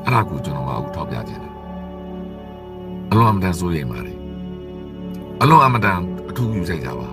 အဲ့ဒါကိုကျွန်တော်ကအခုထောက်ပြခြင်းတယ်အလွန်အမတန်စိုးရိမ်ပါတယ်အလွန်အမတန်အထူးပြုစိတ်ကြပါ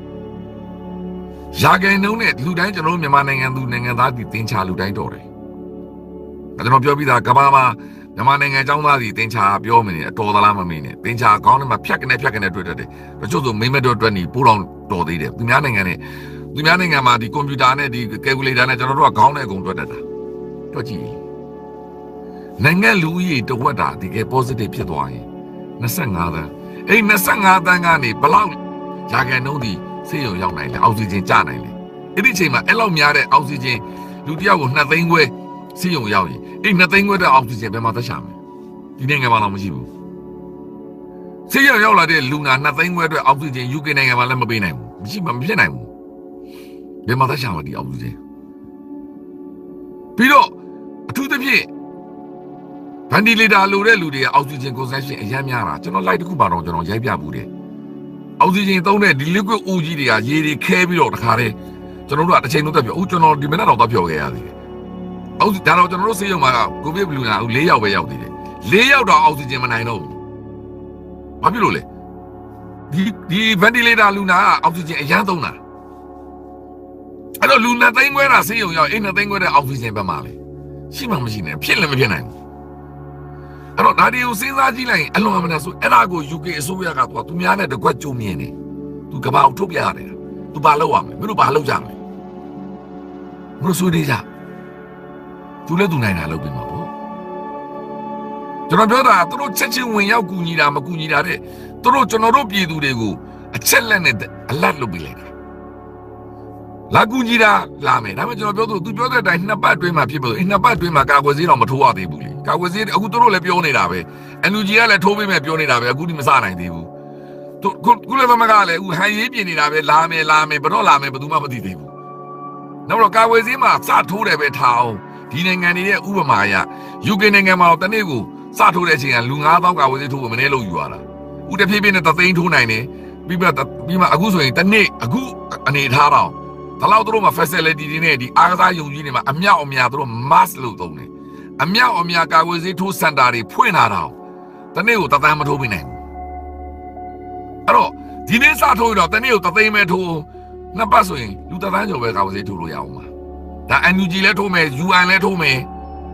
ရာဂိုင်နှုန်းနဲ့လူတိုင်းကျွန်တော်မြန်မာနိုင်ငံသူနိုင်ငံသားဒီတင်ချလူတိုင်းတော်တယ်ကျွန်တော်ပြောပြီးသားကဘာမှာမြန်မာနိုင်ငံចောင်းသားစီတင်ချပြောမနေအတော်သလားမမေးနဲ့တင်ချကောင်းတယ်မှာဖြတ်ကနေတွေ့တတ်တယ်တချို့ဆိုမိမတော်အတွက်နေပိုးတော်တော်သေးတယ်သူများနိုင်ငံမှာဒီကွန်ပျူတာနဲ့ဒီကယ်ကူလေတာနဲ့ကျွန်တော်တို့ကခေါင်းနဲ့အကုန်တွေ့တတ်တာတွက်ကြည့်နိုင်ငံလူဦးရေတဝက်တာဒီက positive ဖြစ်သွားရင်25 သန်းအဲ့25 သန်းကနေဘလောက်ရာခိုင်နှုန်းဒီဆေးရုံရောက်နိုင်လဲအောက်ဆီဂျင်ကျနိုင်လဲအဲ့ဒီအချိန်မှာအဲ့လောက်များတဲ့အောက်ဆီဂျင်လူတစ်ယောက်ကို2 သိန်းခွဲဆေးရုံရောက်ရင်အဲ့2 သိန်းခွဲတဲ့အောက်ဆီဂျင်ဘယ်မှာသက်ရှာမလဲဒီနိုင်ငံမှာတော့မရှိဘူးဆေးရုံရောက်လာတဲ့လူနာ2 သိန်းခွဲအတွက်အောက်ဆီဂျင် UK နိုင်ငံမှာလည်းမပေးနိုင်ဘူးမဖြစ်နိုင်ဘူးဘယ်မှာသက်ရှာမလဲဒီအောက်ဆီဂျင်ပြီးတော့အထူးသဖြင့်ဗန်တီလေတာလိုတဲ့လူတွေကအောက်ဆီဂျင် consumption အများများတာကျွန်တော် light တစ်ခုပါတော့ကျွန်တော်ရိုက်ပြဘူးတယ်အောက်ဆီဂျင်သုံးတဲ့ဒီ liquid အိုးကြီးတွေကရေတွေခဲပြီးတော့တခါတည်းကျွန်တော်တို့ကတစ်ချိန်လုံးတက်ပြောဦးကျွန်တော်ဒီမနေ့တော့တက်ပြောခဲ့ရသေးတယ်အောက်ဒါတော့ကျွန်တော်တို့ဆေးရုံမှာကိုဗစ်လူနာ4 ယောက်ပဲရောက်သေးတယ်4 ယောက်တော့အောက်ဆီဂျင်မနိုင်တော့ဘူးဘာဖြစ်လို့လဲဒီ ventilator လူနာကအောက်ဆီဂျင်အရန်သုံးတာအဲ့တော့လူနာသိန်းခွဲတာဆေးရုံရောက်အဲ့2 သိန်းခွဲတဲ့အောက်ဆီဂျင်ပဲမှာလေရှိမှမရှိနဲ့ဖြစ်လည်းမဖြစ်နိုင်ဘူးအဲ့တော့ဒါတွေကိုစဉ်းစားကြည့်လိုက်ရင်အလွန်အမတန်ဆိုအဲ့ဒါကို UK အစိုးရကသူများနဲ့တကွက်ကြုံမြင်နေသူကဘာကိုထုတ်ပြရတယ်သူဘာလုပ်ရမလဲမင်းတို့ဘာလုပ်ကြမလဲမလို့ဆွေးနေကြသူလည်းသူနိုင်တာလုပ်ပြီးမှာပေါ့ကျွန်တော်ပြောတာသူတို့ချက်ချင်းဝင်ရောက်ကူညီတာမကူညီတာတဲ့သူတို့ကျွန်တော်တို့ပြည်သူတွေကိုအချက်လက်နဲ့အလတ်လုပ်ပြီးလိုက်တာလာကူညီတာလာမယ်ဒါပေမဲ့ကျွန်တော်ပြောသူပြောတဲ့အတိုင်း2 ပတ်အတွင်းမှာဖြစ်လို့2 ပတ်အတွင်းမှာကာကွယ်ဆေးတော့မထိုးရသေးဘူးလေကာကွယ်ဆေးအခုတို့လည်းပြောနေတာပဲ NUG ကလည်းထိုးပေးမယ်ပြောနေတာပဲအခုဒီမစနိုင်သေးဘူးခုလည်းမကလည်းဟန်ရေးပြင်နေတာပဲလာမယ်ဘယ်တော့လာမယ်ဘယ်သူမှမသိသေးဘူးနောက်တော့ကာကွယ်ဆေးမှာစထိုးတယ်ပဲထားအောင်ဒီနိုင်ငံတွေရဲ့ဥပမာအရ UK နိုင်ငံမှာတော့တနေ့ကိုစထိုးတဲ့အချိန်ကလူ9000ကာကွယ်ဆေးထိုးဖို့မနေ့လို့ယူရတာဥတဖြည်းဖြည်းနဲ့3 သိန်းထိုးနိုင်တယ်ပြီးမှအခုဆိုရင်တနေ့အခုအနေထားတော့ဒါလောက်တို့မှာ facility တွေနဲ့ဒီအားကစားယုံကြီးတွေမှာအမြောက်အများတို့ mask လို့သုံးတယ်အမြောက်အများကာကွယ်ဆေးထိုးစင်တာတွေဖွင့်လာတော့တနေ့ကို3 သန်းမထိုးပေးနိုင်ဘူးအဲ့တော့ဒီနေ့စထိုးရတော့တနေ့ကို3 သိန်းပဲထိုး2 ပတ်ဆိုရင်လူ3 သန်းကျော်ပဲကာကွယ်ဆေးထိုးလို့ရအောင်ပါဒါ NUG လည်းထိုးမယ် UN လည်းထိုးမယ်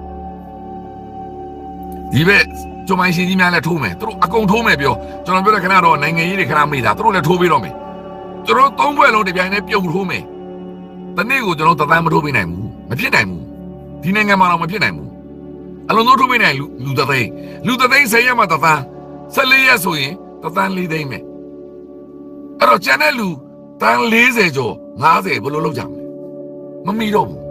ဒီဘက်ကျမိုင်းရှင်ကြီးများလည်းထိုးမယ်သူတို့အကုန်ထိုးမယ်ပြောကျွန်တော်ပြောတဲ့ခဏတော့နိုင်ငံရေးတွေခဏမေးတာသူတို့လည်းထိုးပေးတော့မယ်ကျွန်တော်3 ဘွဲ့လုံးတပြိုင်တည်းပြုံထိုးမယ်တနေ့ကိုကျွန်တော်3 သန်းမထိုးပေးနိုင်ဘူးမဖြစ်နိုင်ဘူးဒီနိုင်ငံမှာတော့မဖြစ်နိုင်ဘူးအလုံးစုံထိုးပေးနိုင်လူ3 သိန်း10 ရက်မှ3 သန်း14 ရက်ဆိုရင်3 သန်း4 သိန်းပဲအဲ့တော့ကျန်တဲ့လူတန်း40ကျော်50ဘယ်လိုလုပ်ကြမလဲမမီတော့ဘူး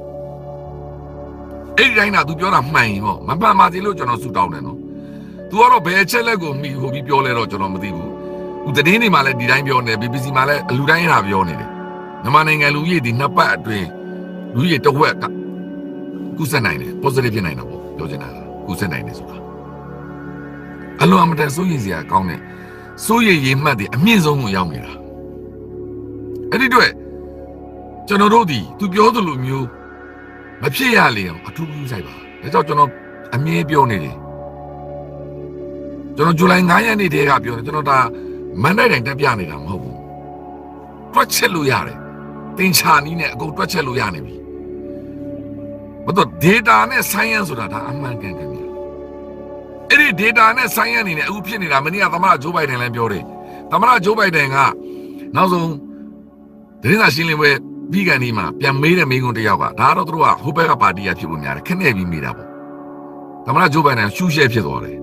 အဲ့ဒီတိုင်းက तू ပြောတာမှန်ရင်ဟောမမှန်ပါသေးလို့ကျွန်တော်ဆူတောင်းတယ်နော် तू ကတော့ဘယ်ချက်လက်ကိုမိဟိုပြီးပြောလဲတော့ကျွန်တော်မသိဘူးသူသတင်းတွေမှာလည်းဒီတိုင်းပြောနေ BBC မှာလည်းလူတိုင်းဟာပြောနေတယ်မြန်မာနိုင်ငံလူကြီးဒီ2 ပတ်အတွင်းလူကြီးတဝက်ကကုသနိုင်တယ် positive ဖြစ်နိုင်တော့ပေါ့ပြောချင်တာကုသနိုင်တယ်ဆိုတာအလွန်အမတန်စိုးရိမ်စရာကောင်းတယ်စိုးရိမ်ရေမှတ်တွေအမြင့်ဆုံးကိုရောက်နေတာအဲ့ဒီတော့ကျွန်တော်တို့ဒီ तू ပြောသလိုမျိုးမဖြစ်ရလေအောင်အထူးပြုဆိုင်ပါဒါကြောင့်ကျွန်တော်အမြဲပြောနေတယ်ကျွန်တော်ဇူလိုင်9 ရက်နေ့တည်းကပြောတယ်ကျွန်တော်ဒါမန်တိုင်းတက်ပြနေတာမဟုတ်ဘူးတွက်ချက်လို့ရတယ်တင်ချာနီးနဲ့အကုန်တွက်ချက်လို့ရနေပြီဘာလို့ data နဲ့ science ဆိုတာဒါအမှန်ကန်ခင်ဗျအဲ့ဒီ data နဲ့ science အနေနဲ့အခုဖြစ်နေတာမနေ့ကသမ္မတဂျိုးဘိုင်ဒန်လည်းပြောတယ်သမ္မတဂျိုးဘိုင်ဒန်ကနောက်ဆုံးသတင်းစာရှင်းလင်းပွဲပြီးကန်ဒီမှာပြန်မေးတဲ့မိန်းကုန်းတယောက်ကဒါတော့သူတို့ကဟိုဘက်ကပါတီကဖြစ်လို့များတယ်ခနဲ့ပြီးမေးတာပေါ့သမ္မတဂျိုးဘိုင်ဒန်ရှူးရှဲဖြစ်သွားတယ်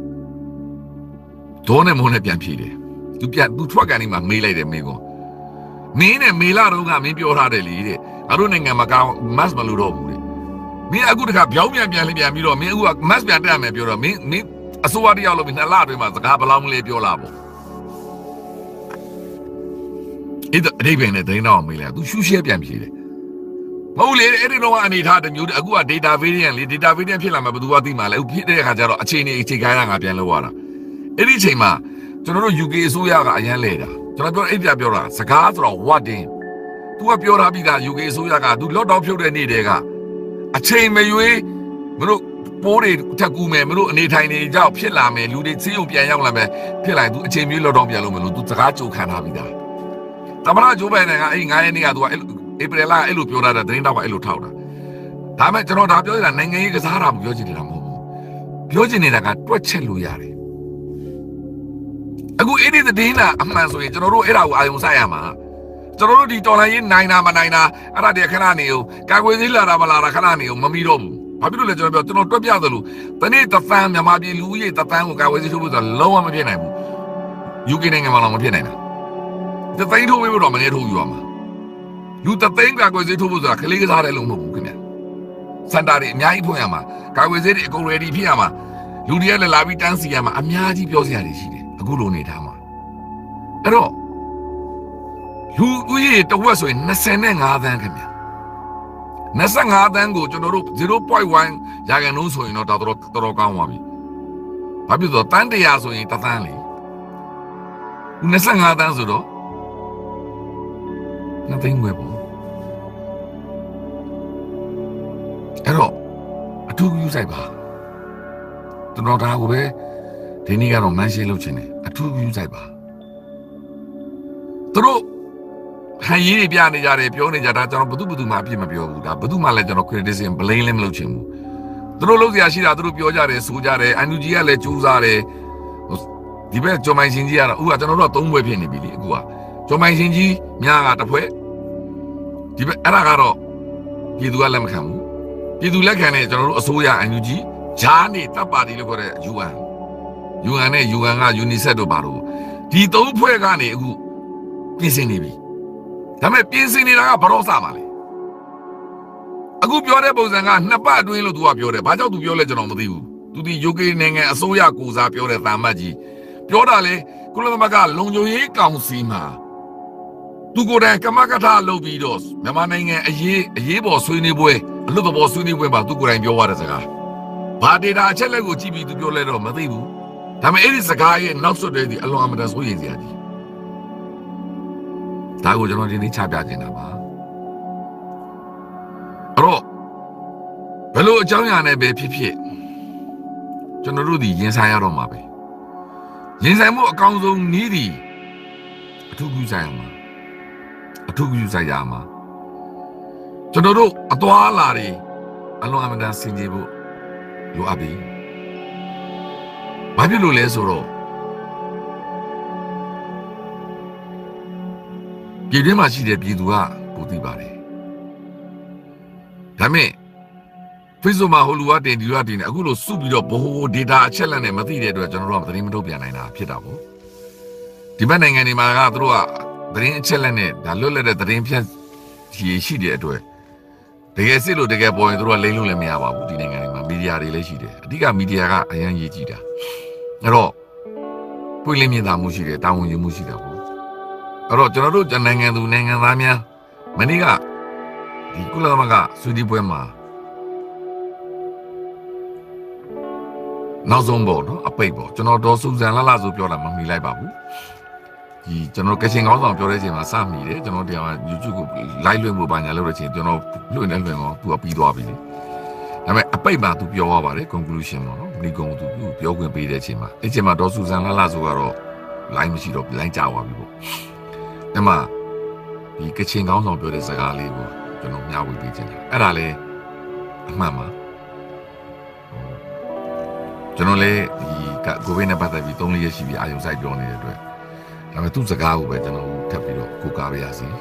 ဒေါ်နဲ့မုန်းနဲ့ပြန်ဖြေတယ်သူထွက်ကန်ဒီမှာမေးလိုက်တယ်မိန်းကုန်းမင်းနဲ့မေလာတော့ကမင်းပြောထားတယ်လေတဲ့ငါတို့နိုင်ငံမှာကောင်း mask မလို့တော့ဘူးတဲ့မင်းအခုတခါပြောင်းပြန်ပြီးတော့မင်းအခုက mask ပြန်တက်ရမယ်ပြောတော့မင်းအစိုးရတယောက်လို့ပြီး2 လအတွင်းမှာစကားဘယ်လောက်မလဲပြောလာပေါ့အဲ့ဒါအဓိပ္ပာယ်နဲ့ဒိန်းတော့မေးလိုက်သူရှူးရှဲပြန်ဖြေတယ်မဟုတ်လေအဲ့ဒီတော့အနေထားတစ်မျိုးအခုက data variant လေ data variant ဖြစ်လာမှဘယ်သူကသိမှာလဲအခုဖြစ်တဲ့အခါကျတော့အခြေခိုင်းတာငါပြန်လုပ်ရတာအဲ့ဒီအချိန်မှာကျွန်တော်တို့ UK အစိုးရကအရန်လဲတာကျွန်တော်ပြောတာစကားဆိုတော့ what in သူကပြောထားပြီးသား UK အစိုးရကသူ lockdown ဖြုတ်တဲ့နေ့တည်းကအချိန်မရွေးမတို့ပိုးတွေတက်ကူမယ်မလို့အနေထိုင်နေကြောက်ဖြစ်လာမယ်လူတွေစီးရုံပြန်ရောက်လာမယ်ဖြစ်လာရင် तू အချိန်မျိုးလောက်တော့ပြန်လို့မလို့ तू စကားကြိုခံထားပြီးသားသမရဂျိုးဘိုင်ကအဲ့9ရက်နေ့က तू ကဧပြီလအဲ့လိုပြောတာသတင်းတော့အဲ့လိုထောက်တာဒါမဲ့ကျွန်တော်ဒါပြောနေတာနိုင်ငံရေးကစားတာမပြောချင်နေတာမဟုတ်ဘူးပြောချင်နေတာကတွက်ချက်လို့ရတယ်အခုအဲ့ဒီသတင်းတာအမှန်ဆိုရင်ကျွန်တော်တို့အဲ့ဒါကိုအာရုံစိုက်ရမှာကျွန်တော်တို့ဒီတော်လိုင်းရေးနိုင်တာမနိုင်တာအဲ့ဒါတည်းခဏနေကိုကာကွယ်သေးလာတာမလာတာခဏနေကိုမမီတော့ဘူးဘာဖြစ်လို့လဲကျွန်တော်ပြောကျွန်တော်တွက်ပြသလိုတနေ့တသန်းမြန်မာပြည်လူဦးရေတသန်းကိုကာကွယ်သေးထုတ်ဖို့ဆိုတော့လုံးဝမဖြစ်နိုင်ဘူး UK နိုင်ငံမှာတော့မဖြစ်နိုင်တာတသိန်းထုတ်ဖို့တော့မနေထုတ်ယူရမှာလူတသိန်းကာကွယ်သေးထုတ်ဖို့ဆိုတာခလေးကစားတယ်လို့မဟုတ်ဘူးခင်ဗျစန်တာတွေအများကြီးဖွင့်ရမှာကာကွယ်သေးတွေအကုန် ready ဖြစ်ရမှာလူတွေကလည်းလာပြီးတန်းစီရမှာအများကြီးပြောစရာတွေရှိတယ်အခုလိုနေထားမှာအဲ့တော့လူဦးရေတဝက်ဆိုရင်25သန်းခင်ဗျ25သန်းကိုကျွန်တော်တို့ 0.1 ရာခိုင်နှုန်းဆိုရင်တော့တော်တော်ကောင်းသွားပြီဘာဖြစ်လို့တန်း100ဆိုရင်1သန်းလေ25သန်းဆိုတော့2သိန်းပဲပေါ့အဲ့တော့အထူးယူဆိုင်ပါကျွန်တော်ဒါကိုပဲဒီနေ့ကတော့မန်းရှင်းလုပ်ချင်တယ်အထူးယူဆိုင်ပါသူတို့ဟန်ရေးတွေပြနေကြတယ်ပြောနေကြတာကျွန်တော်ဘယ်သူမှအပြစ်မပြောဘူးဒါဘယ်သူမှလည်းကျွန်တော် criticism blame လည်းမလုပ်ချင်ဘူးသူတို့လုပ်စရာရှိတာသူတို့ပြောကြတယ်ဆိုကြတယ် NUG ကလည်းကြိုးစားတယ်ဒီဘက်ကျော်မိုင်ရှင်ကြီးကတော့အခုကကျွန်တော်တို့က3ဘွဲဖြစ်နေပြီလေအခုကကျော်မိုင်ရှင်ကြီးများကတစ်ဖွဲ့ဒီဘက်အဲ့ဒါကတော့ပြည်သူကလက်မခံဘူးပြည်သူလက်ခံတဲ့ကျွန်တော်တို့အစိုးရ NUG ဂျားနေတပ်ပါတီလို့ခေါ်တဲ့ UN နဲ့ UN က UNICEF တို့ပါတော့ဒီ3ဖွဲ့ကနေအခုပြင်ဆင်နေပြီဒါပေမဲ့ပြင်ဆင်နေတာကဘရောစာပါလေအခုပြောတဲ့ပုံစံက2ပတ်အတွင်းလို့သူကပြောတယ်ဘာကြောင့်သူပြောလဲကျွန်တော်မသိဘူးသူဒီ UK နိုင်ငံအစိုးရကိုစားပြောတဲ့တာမတ်ကြီးပြောတာလေကုလသမဂ္ဂလုံခြုံရေးကောင်စီမှာသူကိုယ်တိုင်ကမကထလုပ်ပြီးတော့မြန်မာနိုင်ငံအရေးပေါ်ဆွေးနွေးပွဲအလွတ်တော်ဆွေးနွေးပွဲမှာသူကိုယ်တိုင်ပြောရတဲ့စကားဘာဒေတာအချက်လက်ကိုကြည့်ပြီးသူပြောလဲတော့မသိဘူးဒါပေမဲ့အဲ့ဒီစကားရဲ့နောက်ဆွတ်တဲ့ဒီအလွန်အမတန်စိုးရိမ်စရာကြီးဒါကိုကျွန်တော်ဒီနေ့ချပြနေတာပါအဲ့တော့ဘယ်လိုအကြောင်းအရာနဲ့ပဲဖြစ်ဖြစ်ကျွန်တော်တို့ဒီရင်ဆိုင်ရတော့မှာပဲရင်ဆိုင်မှုအကောင်းဆုံးနည်းသည်အထူးကူဆိုင်ရမှာအထူးကူဆိုင်ရမှာကျွန်တော်တို့အသွားလာတွေအလွန်အမတန်ဆင်ခြင်ဖို့လိုအပ်ပြီဘာဖြစ်လို့လဲဆိုတော့ပြည်တွင်းမှာရှိတဲ့ပြည်သူကပိုသိပါတယ်ဒါပေမဲ့ Facebook မှာဟိုလူကတင်ဒီလူကတင်နေအခုလိုစုပြီးတော့ဘိုး data အချက်လက်နဲ့မသိတဲ့အတွက်ကျွန်တော်တို့ကသတင်းမထုတ်ပြန်နိုင်တာဖြစ်တာပေါ့ဒီဘက်နိုင်ငံတွေမှာကသူတို့ကသတင်းအချက်လက်နဲ့ဒါလွတ်လပ်တဲ့သတင်းဖြန့်ရှိတဲ့အတွက်တကယ်စစ်လို့တကယ်ပေါ်ရင်သူတို့ကလိမ့်လို့လည်းမရပါဘူးဒီနိုင်ငံတွေမှာမီဒီယာတွေလည်းရှိတယ်အဓိကမီဒီယာကအရင်ရေးကြည့်တာအဲ့တော့ပွင့်လင်းမြင်သာမှုရှိတယ်တာဝန်ယူမှုရှိတာပေါ့အဲ့တော့ကျွန်တော်တို့နိုင်ငံသူနိုင်ငံသားများမနေ့ကဒီကုလသမဂ္ဂဆွေးနွေးပွဲမှာနောက်ဆုံးပေါ့နော်အပိတ်ပေါ့ကျွန်တော်ဒေါ်စူဇန်လှဆိုပြောတာမမီလိုက်ပါဘူးဒီကျွန်တော်ကချင်ကောင်းဆောင်ပြောတဲ့အချိန်မှာစမိတယ်ကျွန်တော်တရား YouTube ကို live လွှင့်ဖို့ပါညာလုပ်တဲ့အချိန်ကျွန်တော်လွှင့်နေလွှင့်တော့သူကပြီးသွားပြီလေဒါပေမဲ့အပိတ်မှာသူပြောသွားပါတယ် conclusion ပေါ့နော်ဒီကုံသူပြောခွင့်ပေးတဲ့အချိန်မှာအဲ့ချိန်မှာဒေါ်စူဇန်လှဆိုကတော့ line မရှိတော့ line ကြာသွားပြီပေါ့အဲ့မှာဒီကချင်ကောင်းဆောင်ပြောတဲ့စကားလေးကိုကျွန်တော်မျှဝေပေးချင်တယ်အဲ့ဒါလေအမှန်ပါကျွန်တော်လည်းဒီကိုဗစ်နဲ့ပတ်သက်ပြီး3-4ရက်ရှိပြီအာရုံစိုက်ပြောနေတဲ့အတွက်ဒါပေမဲ့သူ့စကားကိုပဲကျွန်တော်ထပ်ပြီးတော့ကိုးကားပေးရစီ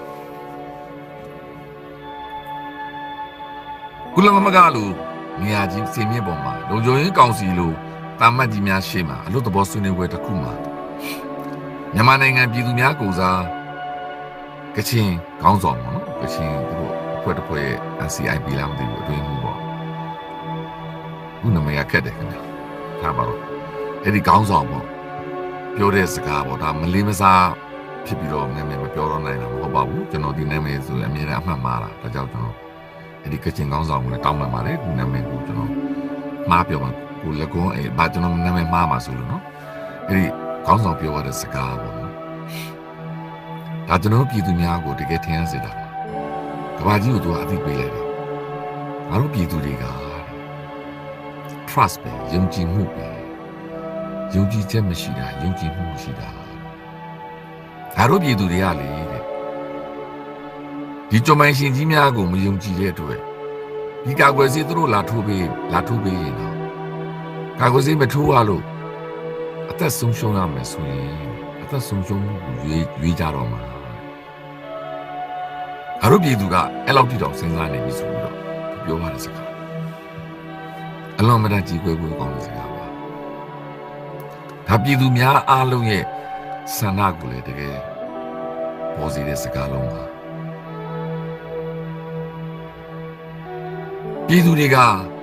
ကုလသမဂ္ဂလိုနေရာကြီးစီမင်းပေါ်မှာလုံခြုံရေးကောင်စီလိုတာမတ်ကြီးများရှေ့မှာအလို့သဘောဆွေးနွေးပွဲတစ်ခုမှာမြန်မာနိုင်ငံပြည်သူများကိုစားကချင်ခေါင်းဆောင်ပေါ့နော်ကချင်တို့အဖွဲ့တစ်ဖွဲ့ရဲ့ NCIP လားမသိဘူးအတွင်းမှုပေါ့ခုနမရခက်တယ်ခင်ဗျာထားပါတော့အဲ့ဒီခေါင်းဆောင်ပေါ့ပြောတဲ့စကားပေါ့ဒါမလေးမစားဖြစ်ပြီးတော့နာမည်မပြောတော့နိုင်တာမဟုတ်ပါဘူးကျွန်တော်ဒီနာမည်ဆိုအမြဲတမ်းအမှတ်မှားတာဒါကြောင့်ကျွန်တော်အဲ့ဒီကချင်ခေါင်းဆောင်ကိုလည်းတောင်းပန်ပါတယ်ဒီနာမည်ကိုကျွန်တော်မှားပြောပါကိုလည်းကောအဲ့ဘာကျွန်တော်နာမည်မှားမှာဆိုလို့နော်အဲ့ဒီခေါင်းဆောင်ပြောရတဲ့စကားပေါ့နော်ဒါကျွန်တော်ပြည်သူများကိုတကယ်ထင်ရစေတာကဘာကြီးကိုသူကအသိပေးလိုက်တယ်ငါတို့ပြည်သူတွေက ထ trust ပဲယုံကြည်မှုပဲယုံကြည်ချက်မရှိတာယုံကြည်မှုမရှိတာဒါတို့ပြည်သူတွေကလေဒီကြုံမိုင်းရှင်ကြီးများကိုမယုံကြည်တဲ့အတွက်ဒီကာကွယ်ဆေးသူတို့လာထိုးပေးရင်တော့ကာကွယ်ဆေးမထိုးရလို့အသက်ဆုံးရှုံးရမယ်ဆိုရင်အသက်ဆုံးရှုံးမှုကိုရွေးကြတော့မှာအရုပ်ပြည်သူကအဲ့လောက်တိတော့စဉ်းစားနေပြီဆိုပြီးတော့ပြောရတဲ့စကားအလုံးမတန်ကြီးကွယ်ကောင်းတဲ့စကားပါဒါပြည်သူများအားလုံးရဲ့ဆန္ဒကိုလည်းတကယ်ပေါ်စီတဲ့စကားလုံးပါပြည်သူတွေက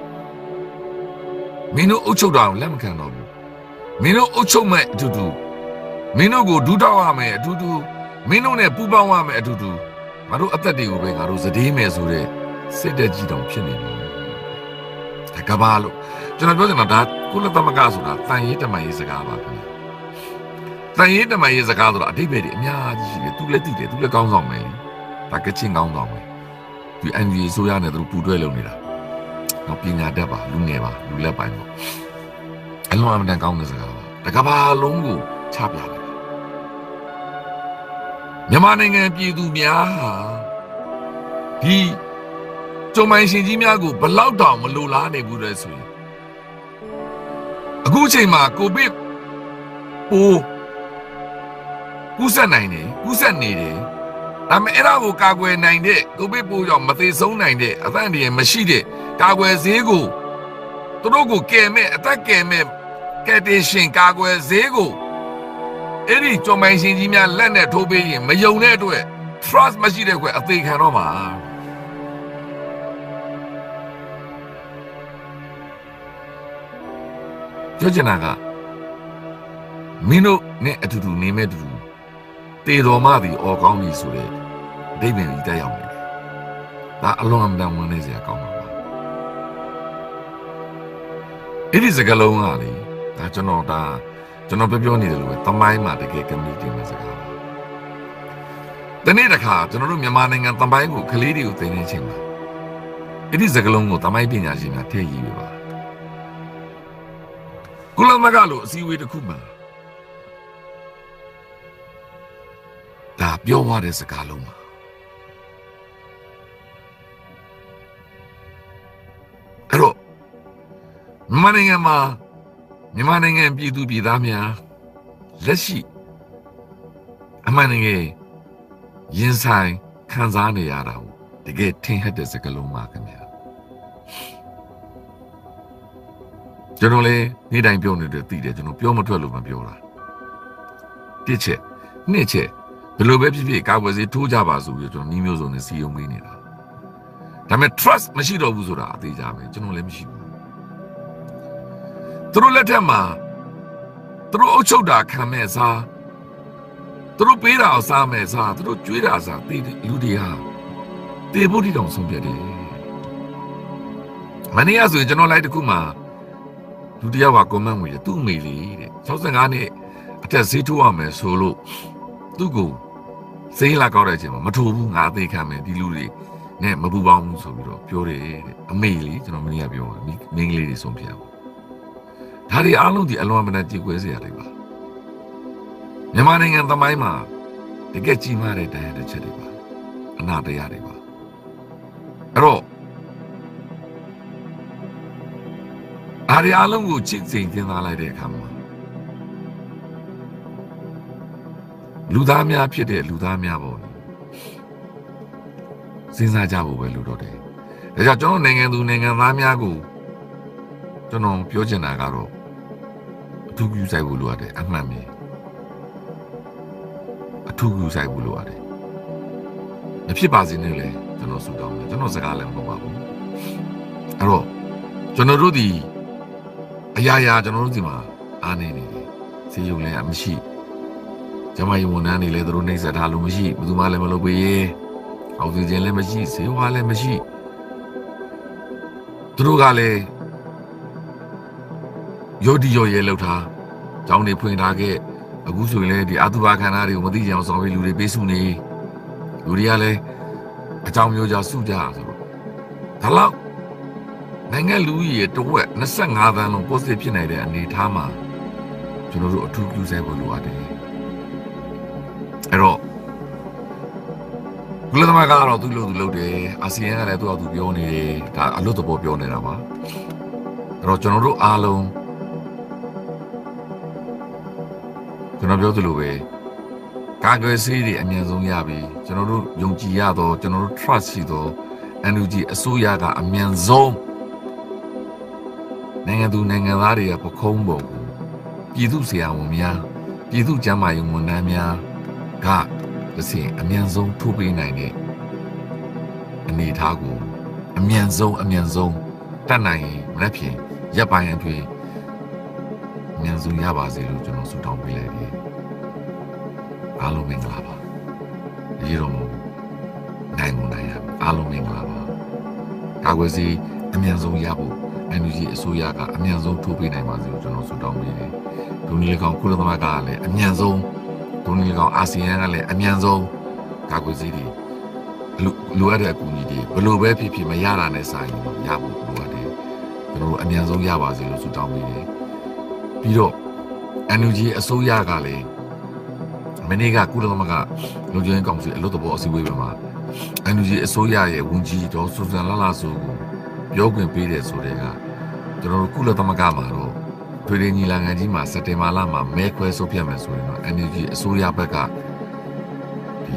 မင်းတို့အုပ်ချုပ်တာကိုလက်မခံတော့ဘူးမင်းတို့အုပ်ချုပ်မဲ့အတူတူမင်းတို့ကိုဒူးတောက်ရမယ်အတူတူမင်းတို့နဲ့ပူးပေါင်းရမယ်အတူတူငါတို့အသက်တွေကိုပဲငါတို့စတေးမယ်ဆိုတဲ့စိတ်တက်ကြီးတောင်ဖြစ်နေပြီဒါကဘာလို့ကျွန်တော်ပြောချင်တာဒါကုလသမဂ္ဂဆိုတာတန်ရေးတမန်ရေးစကားပါခင်ဗျတန်ရေးတမန်ရေးစကားဆိုတာအတိတ်ပဲဒီအများကြီးရှိတယ်သူလည်းသိတယ်သူလည်းကောင်းဆောင်မယ်ဒါကချင်းကောင်းဆောင်မယ်ဒီ NGO ဆိုရနဲ့သူတို့ပူတွဲလုပ်နေတာတော့ပညာတတ်ပါလူငယ်ပါလူလက်ပိုင်းပေါ့အလုံးအမတန်ကောင်းတဲ့စကားပါတကဘာလုံးကိုချပြတယ်မြန်မာနိုင်ငံပြည်သူများဟာဒီကြုံမိုင်းရှင်ကြီးများကိုဘလောက်တောင်မလိုလားနေဘူးလဲဆိုရင်အခုချိန်မှာကိုဗစ်ပိုးကူးစက်နိုင်တယ်ကူးစက်နေတယ်ဒါပေမဲ့အဲ့ဒါကိုကာကွယ်နိုင်တဲ့ကိုဗစ်ပိုးကြောင့်မသေဆုံးနိုင်တဲ့အသံတည်းမရှိတဲ့ကာကွယ်ဆေးကိုသူတို့ကိုကယ်မဲ့အသက်ကယ်မဲ့ကယ်တင်ရှင်ကာကွယ်ဆေးကိုအဲ့ဒီကြုံမိုင်းရှင်ကြီးများလက်နဲ့ထိုးပေးရင်မယုံတဲ့အတွက် trust မရှိတဲ့ကွယ်အသေးခံတော့မှာပြောချင်တာကမင်းတို့နဲ့အတူတူနေမဲ့တူတူတေတော်မသည်အော်ကောင်းပြီဆိုတဲ့ဒိဗ္ဗံကြီးတက်ရောက်နေတယ်ဒါအလုံးအမတန်ဝင်နေစရာကောင်းပါပါအဲ့ဒီစကားလုံးကလေဒါကျွန်တော်ပြောနေတယ်လို့ပဲသမိုင်းမှာတကယ် community မှာစကားပါတနေ့တစ်ခါကျွန်တော်တို့မြန်မာနိုင်ငံသမိုင်းကိုကလေးတွေကိုသင်နေချိန်မှာအဲ့ဒီစကားလုံးကိုသမိုင်းပညာရှင်များထည့်ရည်ပြပါကုလသမဂ္ဂလိုအစည်းအဝေးတစ်ခုမှာဒါပြောရတဲ့စကားလုံးပါအဲ့တော့မြန်မာနိုင်ငံပြည်သူပြည်သားများလက်ရှိအမှန်တကယ်ရင်ဆိုင်ခံစားနေရတာကိုတကယ်ထင်ဟပ်တဲ့စကားလုံးပါခင်ဗျာကျွန်တော်လည်းနေ့တိုင်းပြောနေတယ်သိတယ်ကျွန်တော်ပြောမထွက်လို့မပြောတာတစ်ချက်နှစ်ချက်ဘယ်လိုပဲဖြစ်ဖြစ်ကာကွယ်ဆေးထိုးကြပါဆိုပြီးကျွန်တော်နှီးမျိုးစုံနဲ့စီယုံပေးနေတာဒါပေမဲ့ trust မရှိတော့ဘူးဆိုတာအသေးချာပဲကျွန်တော်လည်းမရှိဘူးသူတို့လက်ထက်မှာသူတို့အုပ်ချုပ်တာခံမဲ့စားသူတို့ပေးတာအောင်စားမဲ့စားသူတို့ကြွေးတာစားလူတွေဟာတေဖို့တိတောင်ဆုံးပြတယ်မနေ့ကဆိုရင်ကျွန်တော်လိုက်တခုမှာလူတယောက်ကကွန်မန့်ဝင်တယ်သူ့အမေလေးတဲ့65နှစ်အထက်ဈေးထိုးရမယ်ဆိုလို့သူ့ကိုဈေးလာကောက်တဲ့အချိန်မှာမထိုးဘူးငါအသေးခံမယ်ဒီလူတွေနဲ့မပူပေါင်းဘူးဆိုပြီးတော့ပြောတယ်တဲ့အမေလေးကျွန်တော်မနေ့ကပြောမင်းကလေးတွေဆုံးပြအောင်ဒါတွေအားလုံးဒီအလွန်မနာကြည်ကွဲစရာတွေပါမြန်မာနိုင်ငံသမိုင်းမှာတကယ်ကြီးမားတဲ့တရားတစ်ချက်တွေပါအနာတရားတွေပါအဲ့တော့အားလုံးကိုချစ်စိန်သင်သားလိုက်တဲ့အခါမှာလူသားများဖြစ်တဲ့လူသားများပေါ့စဉ်းစားကြဖို့ပဲလို့တော့တယ်ဒါကြောင့်ကျွန်တော်နိုင်ငံသူနိုင်ငံသားများကိုကျွန်တော်ပြောချင်တာကတော့အထူးပြုဆိုင်ဖို့လိုရတယ်အမှန်ပဲအထူးပြုဆိုင်ဖို့လိုရတယ်မဖြစ်ပါစေနဲ့လေကျွန်တော်ဆုတောင်းတယ်ကျွန်တော်စကားလည်းမဟုတ်ပါဘူးအဲ့တော့ကျွန်တော်တို့ဒီအရာကျွန်တော်တို့ဒီမှာအားနေတယ်စီယုံလည်းမရှိကျမကြီးဝန်ထမ်းတွေလည်းသူတို့နှိမ့်ဆက်ထားလို့မရှိဘယ်သူမှလည်းမလုပ်ပေးရဲအောက်ဆီဂျင်လည်းမရှိဆေးဝါးလည်းမရှိသူတို့ကလည်းရောဒီရောရဲလောက်ထားကျောင်းတွေဖွင့်ထားခဲ့အခုဆိုရင်လည်းဒီအတုပါခန္ဓာတွေကိုမသိကြအောင်ဆောင်ပြီးလူတွေပေးစုနေလူတွေကလည်းအကြောင်းမျိုးကြောင့်စုကြဆိုတော့ဒါလောက်နိုင်ငံလူကြီးရဲ့တဝက်25 သန်းလုံး positive ဖြစ်နေတဲ့အနေအထားမှာကျွန်တော်တို့အထူးပြုဆိုင်ဖို့လိုအပ်တယ်အဲ့တော့ကုလသမဂ္ဂကတော့သူ့လိုသူလုပ်တယ်အာဆီယံကလည်းသူ့အတူပြောနေတယ်ဒါအလွတ်တဘောပြောနေတာပါအဲ့တော့ကျွန်တော်တို့အားလုံးကျွန်တော်ပြောသလိုပဲကာကွယ်ဆေးတွေအမြန်ဆုံးရပြီကျွန်တော်တို့ယုံကြည်ရတော့ကျွန်တော်တို့ trust ရှိတော့ NUG အစိုးရကအမြန်ဆုံးနိုင်ငံသူနိုင်ငံသားတွေရဲ့ပခုံးပေါ်ကိုပြည်သူဆရာဝန်များပြည်သူကျန်းမာရေးဝန်ထမ်းများကတစ်စီအမြန်ဆုံးထိုးပေးနိုင်တဲ့အနေအထားကိုအမြန်ဆုံးတတ်နိုင်ရင်မနေ့ဖြင့်ရပ်ပိုင်းအတွင်းအမြန်ဆုံးရပါစေလို့ကျွန်တော်ဆုတောင်းပေးလိုက်တယ်အားလုံးမင်္ဂလာပါဒီတော့နိုင်ရအားလုံးမင်္ဂလာပါကာကွယ်ဆေးအမြန်ဆုံးရဖို့NUG အစိုးရကအမြန်ဆုံးထိုးပေးနိုင်ပါစေလို့ကျွန်တော်ဆုတောင်းပေးတယ်ဒုနီလကောင်ကုလသမဂ္ဂကလည်းအမြန်ဆုံးဒုနီလကောင်အာဆီယံကလည်းအမြန်ဆုံးကာကွယ်ဆေးတွေလိုအပ်တဲ့အကူအညီတွေဘလို့ပဲဖြစ်မရတာနဲ့ဆိုင်ရဖို့လိုအပ်တယ်ကျွန်တော်တို့အမြန်ဆုံးရပါစေလို့ဆုတောင်းပေးတယ်ပြီးတော့ NUG အစိုးရကလည်းမနေ့ကကုလသမဂ္ဂလူကြီးကောင်စီအလို့တော်အစည်းအဝေးမှာNUG အစိုးရရဲ့ဝန်ကြီးတော်ဆူဇန်လာဆိုကိုပြောခွင့်ပေးတယ်ဆိုတဲ့ကကျွန်တော်တို့ကုလသမဂ္ဂမှာတော့ထွေထွေညီလာခံကြီးမှာစက်တင်ဘာလမှာမဲခွဲဆုံးဖြတ်မယ်ဆိုရင်တော့ NUG အစိုးရဘက်ကဒီ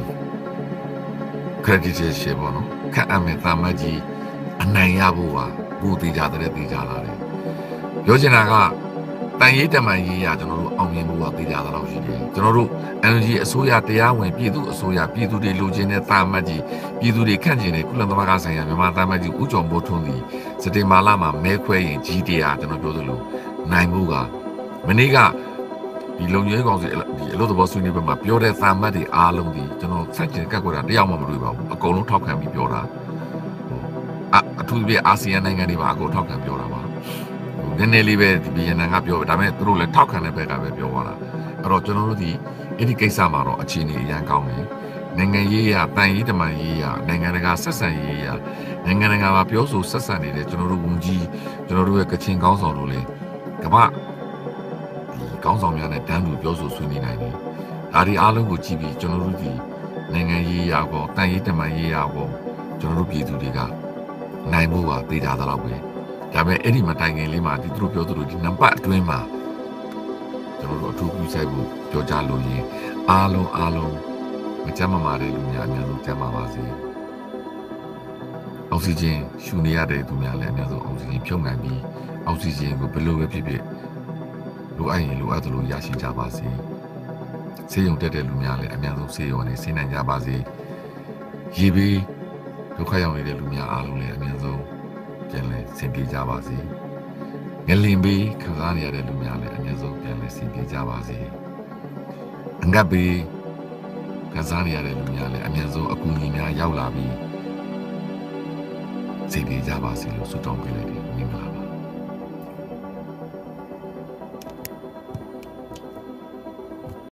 creditation ပေါ့နော်ခန့်အပ်မဲ့တာမတ်ကြီးအနိုင်ရဖို့ပါဘူသေးကြတဲ့သေးကြလာတယ်ပြောချင်တာကတန်ရေးတမန်ရေးရကျွန်တော်တို့အောင်မြင်မှုကသေးကြတာတော့ရှိတယ်ကျွန်တော်တို့ NUG အစိုးရတရားဝင်ပြည်သူအစိုးရပြည်သူတွေလိုချင်တဲ့တာမတ်ကြီးပြည်သူတွေခန့်ကျင်တဲ့ကုလသမဂ္ဂဆိုင်ရာမြန်မာတာမတ်ကြီးဦးကျော်မိုးထွန်းသည်စက်တင်ဘာလမှာမဲခွဲရင်ကြီးတရားကျွန်တော်ပြောသလိုနိုင်မှုကမနေ့ကဒီလုံခြုံရေးကောင်စီဒီအလို့သဘောဆွေးနွေးပွဲမှာပြောတဲ့တာမတ်တွေအားလုံးဒီကျွန်တော်စက်ကျင်ကတ်ကွက်တာတယောက်မှမတွေ့ပါဘူးအကုန်လုံးထောက်ခံပြီးပြောတာအထူးသဖြင့်အာဆီယံနိုင်ငံတွေမှာအကုန်ထောက်ခံပြောတာပါနည်းနည်းလေးပဲဒီဗီယက်နမ်ကပြောဒါပေမဲ့သူတို့လည်းထောက်ခံတဲ့ဘက်ကပဲပြောသွားတာအဲ့တော့ကျွန်တော်တို့ဒီအဲ့ဒီကိစ္စမှာတော့အခြေအနေအရန်ကောင်းတယ်နိုင်ငံရေးရတန်ရေးတမန်ရေးရနိုင်ငံတကာဆက်ဆံရေးရနိုင်ငံတကာမှာပြောဆိုဆက်ဆံနေတဲ့ကျွန်တော်တို့ဝန်ကြီးကျွန်တော်တို့ရဲ့ကချင်ကောင်းဆောင်တို့လည်းကမ္ဘာဒီကောင်းဆောင်များနဲ့တန်းတူပြောဆိုဆွေးနွေးနိုင်တယ်ဒါဒီအားလုံးကိုကြည့်ပြီးကျွန်တော်တို့ဒီနိုင်ငံရေးရကောတန်ရေးတမန်ရေးရကောကျွန်တော်တို့ပြည်သူတွေကနိုင်ဖို့ပါသေးတာတော့ပဲဒါပေမဲ့အဲ့ဒီမတိုင်ခင်လေးမှာဒီသူတို့ပြောသူတို့ဒီနံပါတ်အတွင်းမှာကျွန်တော်တို့အထူးပြုဆိုင်ဖို့ပြောကြလို့ရင်အားလုံးမကြမ်းမာတဲ့လူများအများဆုံးကြမ်းမာပါစေအောက်ဆီဂျင်ရှူနေရတဲ့သူများလည်းအများဆုံးအောက်ဆီဂျင်ဖြုတ်နိုင်ပြီးအောက်ဆီဂျင်ကိုဘယ်လိုပဲဖြစ်ဖြစ်လိုအပ်ရင်လိုအပ်သလိုရရှိကြပါစေဆေးရုံတက်တဲ့လူများလည်းအများဆုံးဆေးရုံနဲ့ဆင်းနိုင်ကြပါစေရေဘေးဒုက္ခရောက်နေတဲ့လူများအားလုံးလည်းအများဆုံးပြန်လည်ဆင်ပြေကြပါစေငလင်ဘေးခံစားနေရတဲ့လူများလည်းအများဆုံးပြန်လည်ဆင်ပြေကြပါစေအငတ်ဘေးခံစားနေရတဲ့လူများလည်းအများဆုံးအကူအညီများရောက်လာပြီးဆင်ပြေကြပါစေလို့ဆုတောင်းပေးလိုက်တယ်မင်္ဂလာပါ